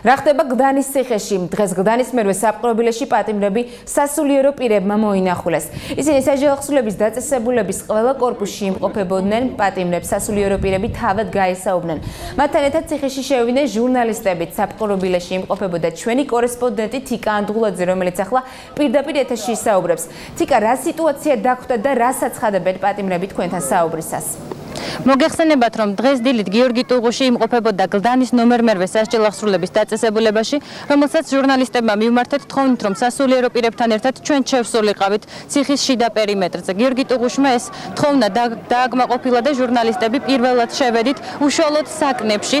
რა ხდება გდანის ციხეში? დღეს გდანის მერვე საპყრობილეში პატიმრები სასულიერო პირებმა მოინახულეს. ისინი საჯავახსულების დაწესებულების ყველა კორპუსში იმყოფებოდნენ, პატიმრებს სასულიერო პირები თავად გაესაუბნენ. მათთან ერთად ციხეში შევიდნენ ჟურნალისტებიც. საპყრობილეში იმყოფებოდა ჩვენი კორესპონდენტი თიკა ანდღულაძე, რომელიც ახლა პირდაპირ ეთერში ისაუბრებს. თიკა, რა სიტუაცია დახვდა და რას აცხადებენ პატიმრები თქვენთან საუბრისას? მოგეხსენებათ, რომ დღეს დილით გიორგი ტუღუში იმყოფებოდა გლდანის ნომერ მერვე სასჯელახსრულების დაწესებულებაში, რომელსაც ჟურნალისტებმა მივმართეთ თხოვნით, რომ სასულიერო პირებთან ერთად ჩვენ შევსულიყავით ციხის შიდა პერიმეტრზე. გიორგი ტუღუშმა ეს თხოვნა დააკმაყოფილა და ჟურნალისტები პირველად შევედით უშუალოდ საკნებში.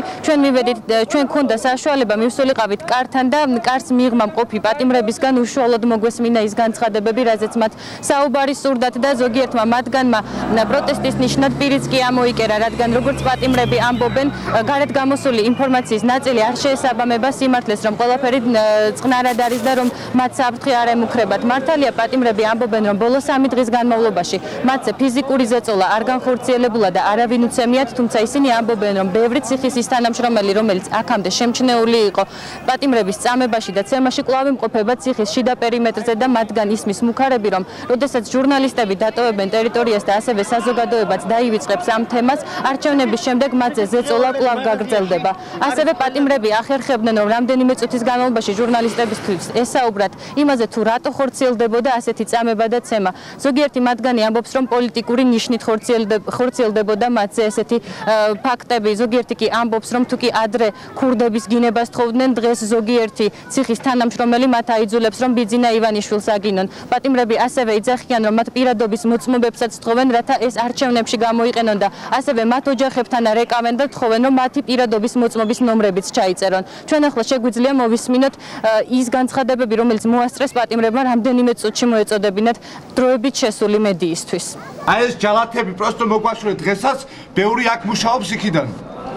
ჩვენ გქონდა საშუალება მივსულიყავით კართან და კარს მიღმა მყოფი პატიმრებისგან უშუალოდ მოგვესმინა ის განცხადებები, რაზეც მათ საუბარი სურდათ და ზოგიერთმა მათგანმა პროტესტის ნიშნად პირიც კი მოიკერა, რადგან როგორც პატიმრები ამბობენ, გარეთ გამოსული ინფორმაციის ნაწილი არ შეესაბამება სიმართლეს, რომ ყველაფერი წყნარად არის და რომ მათ საფრთხე არ ემუქრებათ. მართალია, პატიმრები ამბობენ, რომ ბოლო 3 დღის განმავლობაში მათზე ფიზიკური ზეწოლა არ განხორციელებულა და არავინ უცემიათ, თუმცა ისინი ამბობენ, რომ ბევრი ციხის ის თანამშრომელი, რომელიც აქამდე შემჩნეული იყო პატიმრების წამებაში და ცემაში, კვლავ იმყოფება ციხის შიდა პერიმეტრზე და მათგან ისმის მუქარები, რომ როდესაც ჟურნალისტები დატოვებენ ტერიტორიას და ასევე საზოგადოებაც დაივიწყებს ამ თემას, არჩევნების შემდეგ მათზე ზეწოლა კვლავ გაგრძელდება. ასევე პატიმრები ახერხებდნენ, რომ რამდენიმე წუთის განმავლობაში ჟურნალისტებისთვის ესაუბრათ იმაზე, თუ რატო ხორციელდებოდა ასეთი წამება და ცემა. ზოგიერთი მათგანი ამბობს, რომ პოლიტიკური ნიშნით ხორციელდებოდა მათზე ესეთი ფაქტები. ზოგიერთი კი ამბობს, რომ თუ კი ადრე ქურდების გინებას თხოვდნენ, დღეს ზოგიერთი ციხის თანამშრომელი მათ აიძულებს, რომ ბიძინა ივანიშვილს აგინონ. პატიმრები ასევე იძახიან, რომ მათ პირადობის მოწმობებსაც თხოვენ, რათა ეს არჩევნებში გამოიყენონ და ასევე მათ ოჯახებთან არეკავენ და თხოვენ, რომ მათი პირადობის მოწმობის ნომრებიც ჩაიწერონ. ჩვენ ახლა შეგვიძლია მოვისმინოთ ის განცხადებები, რომელიც მოასწრეს პატიმრებმა რამდენიმე წუთში მოეწოდებინათ დროებით შესული მედიისთვის. აი ეს ჯალათები პროსტო მოგვაშურეთ დღესაც, ბევრი აქ მუშაობს იქიდან.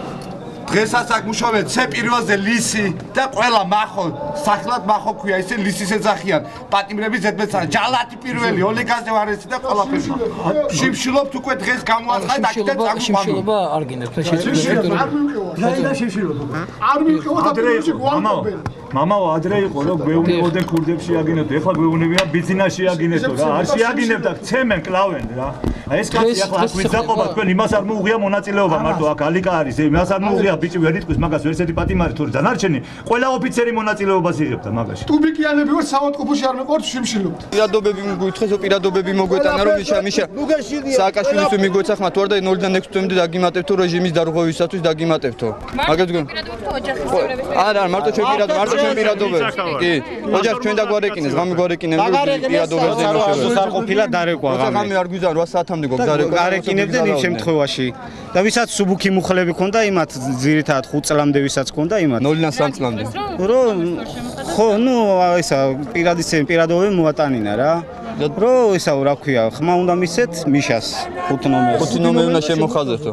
დღესაც აქ მუშაობენ ცე პირველზე ლისი და ყველა მახო, სახელად მახო ქვია, ისე ლისის ეძახიან. პატიმრები ზედმეტსა ჯალათი პირველი, ოლეგაზე ვარესი და ყველაფერი. შიმშილობთ უკვე დღეს გამოაცხადეთ აქეთ წაგუყამი. შიმშილობა არ გინებთ, შეიძლება. და შიმშილობა. არ მივყავთ აფრიკაში გვამბობენ. მამაო ადრე იყო რომ გვეუბნებოდნენ ქურდებში აგინებდო, ეხლა გვეუბნებიან ბიზნესში აგინებდო რა, არ შეაგინებთ აქ ცემენ კლავენ რა. აი ეს კაცი ახლა აქ ვიძაყობა თქვენ იმას არ მოუღია მონაწილეობა მარტო აქ ალიკა არის, იმას არ მოუღია ბიჭი ვერ იტყვის მაგას ვერსეთი პატიმარი თუ დანარჩენი ყველა ოფიცერი მონაწილეობას იღებდა მაგაში. ტუბიკიანები ვარ საავადმყოფოში არ მეყავთ შიმშილობთ. პირადობები მიგვითხრეს, პირადობები მოგვეტანა რომ მიშა სააკაშვილის მიგვეცახმა თუ არ და 0-დან 6 თვემდე დაგიმატებთო რეჟიმის დარღვევისათვის დაგიმატებთო. მაგას გქონდა. არა, მარტო ჩვენ პირადობები. კი. ოჯახს ჩვენ დაგვარეკინეს, ღამე გვარეკინებთ პირადობებზე იმუშავებთ. არ ყოფილა დარეკვა ღამე. ღამე არ გვიზან 8 საათამდე გვაქვს დარეკვა. გარეკინებდნენ იმ შემთხვევაში. და ვისაც სუბუქი მუხლები ქონდა იმათ ძირითადად 5 წლამდე ვისაც ქონდა იმათ 0-დან 3 წლამდე. რომ ხო, ნუ ისა პირადობები მოატანინა რა. რომ ისა რა ქვია, ხმა უნდა მისცეთ მიშას 5 ნომერს. 5 ნომერი უნდა შემოხაზერთო.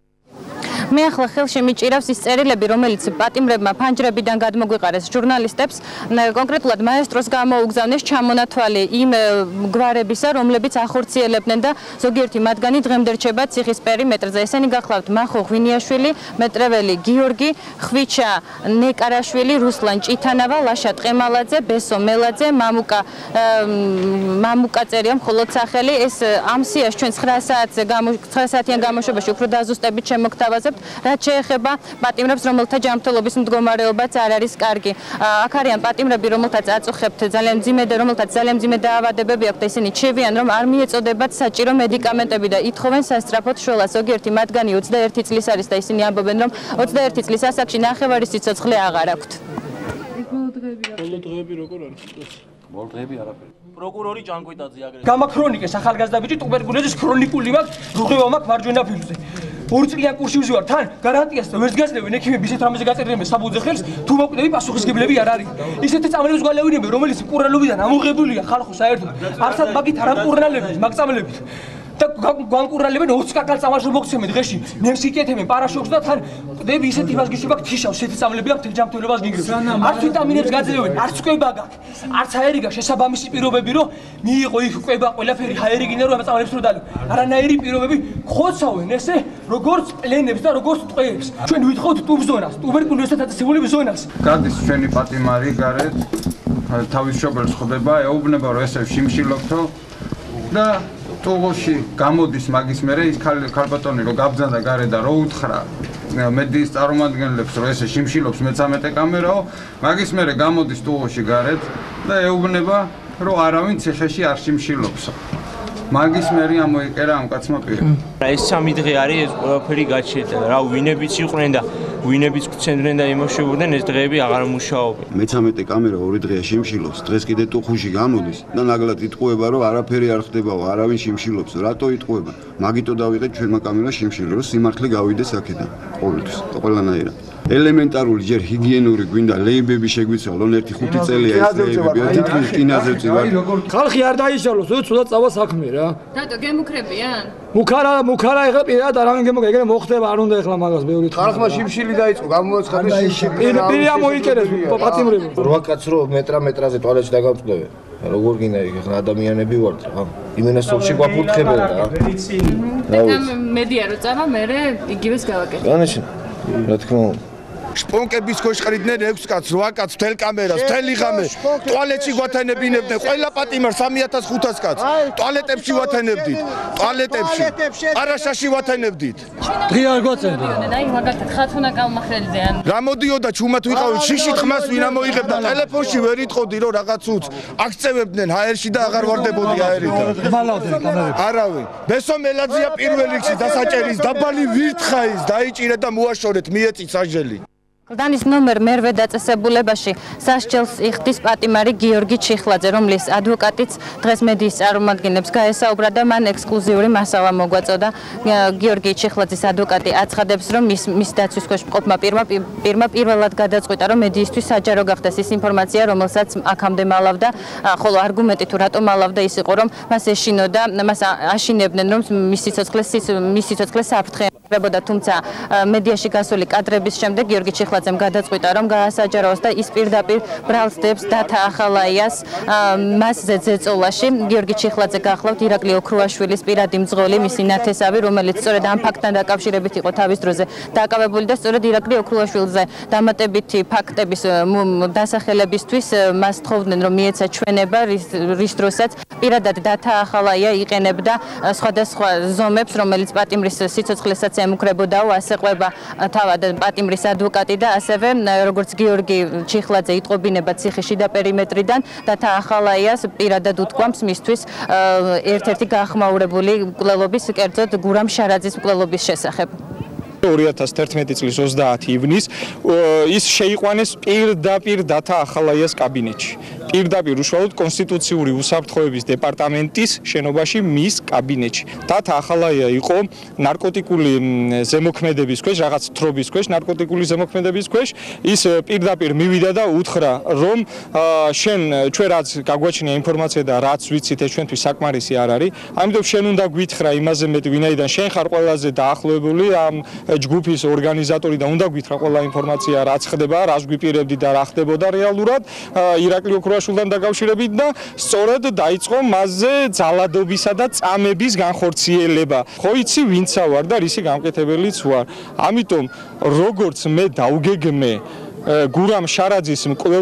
მე ახლა ხელში მიჭირავს ის წერილები, რომელიც პატიმრებმა ფანჯრებიდან გადმოგვიყარეს ჟურნალისტებს, კონკრეტულად მაესტროს გამოუგზავნეს ჩამონათვალი იმ გვარებისა, რომლებიც ახორციელებდნენ და ზოგიერთი მათგანი დღემდე რჩება ციხის პერიმეტრზე. ესენი გახლავთ მახო ღვინიაშვილი, მეტრეველი გიორგი, ხვიჩა ნეკარაშვილი, რუსლან ჭითანავა, ლაშა ტყემალაძე, ბესო მელაძე, მამუკა წერია მხოლოდ სახელი. ეს ამ სიაში ჩვენ 9 საათიან გამოშვებაში უფრო დაზუსტებით შემოგთავაზებთ. რაც შეეხება პატიმრებს, რომელთა ჯანმრთელობის მდგომარეობაც არ არის კარგი. აქ არიან პატიმრები, რომელთაც აწუხებთ ძალიან მძიმე დაავადებები აქვთ, ისინი ჩევიან, რომ არ მიეწოდებათ საჭირო მედიკამენტები და ითხოვენ სასწრაფოდ შველას. ზოგიერთი მათგანი 21 წლის არის და ისინი ამბობენ, რომ 21 წლის ასაკში ნახევარი სიცოცხლე აღარ აქვთ. ბოლო დღეები როგორ არის? ბოლო დღეები არაფერი. პროკურორი ჭანკვიტაძე აგრეთვე. გამაქრონიკეს ახალგაზრდა ბიჭი ტუბერკულოზის ქრონიკული მაქვს, რუღება მაქვს მარჯვენა ფილზე. 2 წლიან კურსში ვზივარ, თან გარანტიას და ვერც გასწრებენ ექიმები ისეთ რამეზე გაწერილებენ საბუძე ხელს, თუ მოკვდები პასუხისმგებლები არ არის. ისეთი წამლებს გვალევინებენ, რომელიც მკურნალობიდან ამოღებულია ხალხო საერთოდ. არსად მაგით არ ამკურნალებს, მაგ წამლებით. და გვანკურალებენ 20 კაკალ წამაშო მოგცემენ დღეში ნემს იკეთებენ პარაშოქს და თან ყდები ისეთ იმას გიშუბა თიშავს ისეთი წამლები აქვს თელჯამთველობას გიგრებს არც ვიტამინებს გაძლევენ არც კვება გაქვს არც ჰაერი გაქვს შესაბამისი პირობები რომ მიიღო იქ კვება ყველაფერი ჰაერი გინდა რომ ამ წამლებს რო დალო არანაირი პირობები ხოცავენ ესე როგორც პლენებს და როგორც ტყვეებს ჩვენ ვითხოვთ ტუბზონას ტუბერკულოზთან დაწესებულების ზონას გადის ჩვენი პატიმარი გარეთ თავის შობელს ხვდება ეუბნება რომ ესე შიმშილობთო და ტუღოში გამოდის მაგის მერე ის ქალბატონი რომ გაბძანდა გარეთ და რო უთხრა მედიის წარმომადგენლებს რომ ესე შიმშილობს მე-13 კამერაო მაგის მერე გამოდის ტუღოში გარეთ და ეუბნება რომ არავინ ციხეში არ შიმშილობს მაგის მერე ამოიკერა ამ კაცმა პირი ეს 3 დღე არის ეს ყველაფერი გაჩერდა რა ვინებიც იყვნენ და ვინებიც გცემდნენ და იმოშებოდნენ ეს დღეები აღარ მუშაობენ მე-13 კამერა 2 დღეა შიმშილობს დღეს კიდე ტუხუში გამოდის და ნაგლად იტყუება რომ არაფერი არ ხდებაო არავინ შიმშილობს რატო იტყუება მაგიტო დავიღეთ ჩვენმა კამერა შიმშილო რომ სიმართლე გავიდეს აქედან ყოველთვის ყველანაირად ელემენტარული ჯერ ჰიგიენური გვინდა ლეიბები შეგვიცვალონ 1-5 წელია ეს ლეიბები თითქმის კინაზე ვწივარ ხალხი არ დაიშალოს უცუდად წავა საქმე რა რატო გემუქრებიან მუქარა ეხლა პირად არავინ გემოგა ეგრე მოხდება არ უნდა ეხლა მაგას ბევრი ხალხმა შიმშილი დაიწყო გამოაცხადეს შიმშილი პირი ამოიკერეს პატიმრები 8 კაცს რო მეტრაზე ტუალეტში დაგამწვდევენ როგორ გინდა იქ ეხლა ადამიანები ვართ რა იმენასოვში გვაფურთხებენ რა მედია რო წავა მე იგივეს გავაკეთე რა თქმა უნდა შპონკების ქვეშ ყრიდნენ 6 კაცს, 8 კაცს, თელ კამერას, თელი ღამე. ტუალეტში გვათენებინებდნენ, ყველა პატიმარს 3500 კაცს. ტუალეტებში ვათენებდით. ტუალეტებში. არაშაში ვათენებდით. დღე არ გვაწევდა. აი მაგალითად ხათუნა კალმახელზე ან რა მოდიოდა ჩუმად ვიყავით შიშით ხმას ვინ ამოიღებდა ტელეფონში ვერ იტყოდი რომ რაღაც უც აქცევებდნენ ჰაერში და აღარ ვარდებოდი ჰაერიდან. მალავდნენ კამერები. არავინ. ბესო მელაძია პირველ რიგში დასაჭერის დაბალი ვირთხაის დაიჭირეთ და მოაშორეთ მიეწით საჟელი. კლდანის ნომერ მერვე დაწესებულებაში სასჯელს იხდის პატიმარი გიორგი ჩიხლაძე, რომლის ადვოკატიც დღეს მედიის წარმომადგენლებს გაესაუბრა და მან ექსკლუზიური მასალა მოგვაწოდა. გიორგი ჩიხლაძის ადვოკატი აცხადებს, რომ მის დაცვის ქვეშ მყოფმა პირმა პირველად გადაწყვიტა, რომ მედიისთვის საჯარო გახდეს ის ინფორმაცია, რომელსაც აქამდე მალავდა, ხოლო არგუმენტი თუ რატომ მალავდა ის იყო, რომ მას ეშინოდა, მას აშინებდნენ, რომ მის სიცოცხლეს საფრთხეებოდა, თუმცა მედიაში გასული კადრების შემდეგ გიორგი ჩიხლაძემ გადაწყვიტა, რომ გაასაჯაროოს და ის პირდაპირ ბრალსდებს დათა ახალაიას მასზე ზეწოლაში. გიორგი ჩიხლაძე გახლავთ ირაკლი ოქრუაშვილის პირადი მძღოლი, მისი ნათესავი, რომელიც სწორედ ამ ფაქტთან დაკავშირებით იყო თავის დროზე დაკავებული და სწორედ ირაკლი ოქრუაშვილზე დამატებითი ფაქტების დასახელებისთვის მას თხოვდნენ, რომ მიეცა ჩვენება, რის დროსაც პირადად დათა ახალაია იყენებდა სხვადასხვა ზომებს, რომელიც პატიმრის სიცოცხლესაც ემუქრებოდაო, ასე ყვება თავად პატიმრის ადვოკატი და ასევე როგორც გიორგი ჩიხლაძე იტყობინება ციხეში და პერიმეტრიდან დათა ახალაიას პირადად უთქვამს მისთვის ერთ-ერთი გაახმაურებული მკვლელობის, კერძოდ გურამ შარაძის მკვლელობის შესახებ. 2011 წლის 30 ივნის ის შეიყვანეს პირდაპირ დათა ახალაიას კაბინეტში. პირდაპირ უშუალოდ კონსტიტუციური უსაფრთხოების დეპარტამენტის შენობაში მის კაბინეტში. დათა ახალაია იყო ნარკოტიკული ზემოქმედების ქვეშ, რაღაც თრობის ქვეშ, ნარკოტიკული ზემოქმედების ქვეშ. ის პირდაპირ მივიდა და უთხრა, რომ შენ ჩვენ რაც გაგვაჩნია ინფორმაცია და რაც ვიცით, ეს ჩვენთვის საკმარისი არ არის. ამიტომ შენ უნდა გვითხრა იმაზე მეტი, ვინაიდან შენ ხარ ყველაზე დაახლოებული ამ ჯგუფის ორგანიზატორი და უნდა გვითხრა ყველა ინფორმაცია, რაც ხდება, რას გვიპირებდი და რა ხდებოდა რეალურად ირაკლი ოქრუაშვილთან დაკავშირებით და სწორედ დაიწყო მასზე ძალადობისა და წამების განხორციელება. ხო იცი ვინცა ვარ და რისი გამკეთებელიც ვარ. ამიტომ როგორც მე დავგეგმე გურამ შარაძის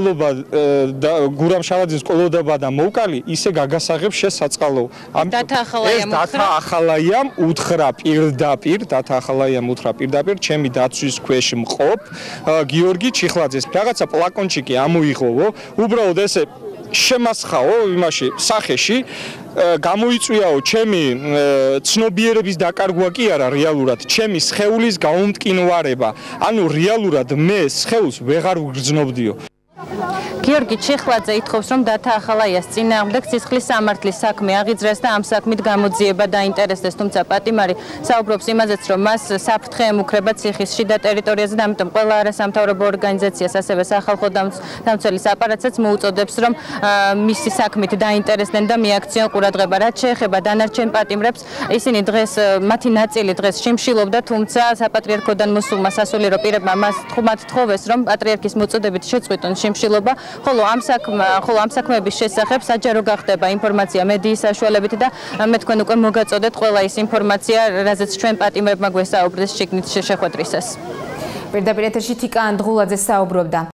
მკვლელობა და მოვკალი ისე გაგასაღებ შესაწყალო. ეს დათა ახალაიამ უთხრა პირდაპირ ჩემი დაცვის ქვეშ მყოფ გიორგი ჩიხლაძეს რაღაცა პლაკონჩიკი ამოიღოვო, უბრალოდ ესე შემასხაო იმაში სახეში გამოიწვიაო ჩემი ცნობიერების დაკარგვა კი არა რეალურად, ჩემი სხეულის გაუმტკინვარება. ანუ რეალურად მე სხეულს ვეღარ ვგრძნობდიო. გიორგი ჩიხლაძე ითხოვს, რომ დათა ახალაიას წინააღმდეგ სისხლის სამართლის საქმე აღიძრას და ამ საქმით გამოძიება დაინტერესდეს, თუმცა პატიმარი საუბრობს იმაზეც, რომ მას საფრთხე ემუქრება ციხის შიდა ტერიტორიაზე და ამიტომ ყველა არასამთავრობო ორგანიზაციას, ასევე სახალხო დამცველის აპარატსაც მოუწოდებს, რომ მისი საქმით დაინტერესდნენ და მიაქციონ ყურადღება. რაც შეეხება დანარჩენ პატიმრებს, ისინი დღეს მათი ნაწილი დღეს შიმშილობდა, თუმცა საპატრიარქოდან მოსულმა სასულიერო პირებმა მათ თხოვეს, რომ პატრიარქის მოწოდებით შეწყვიტონ შიმშილობა, ხოლო ამ საქმეების შესახებ საჯარო გახდება ინფორმაცია მედიის საშუალებით და მე თქვენ უკვე მოგაწოდეთ ყველა ის ინფორმაცია, რაზეც ჩვენ პატიმრებმა გვესაუბრეს შიგნით შეხვედრისას. პირდაპირ ეთერში თიკა ანდღულაძე საუბრობდა.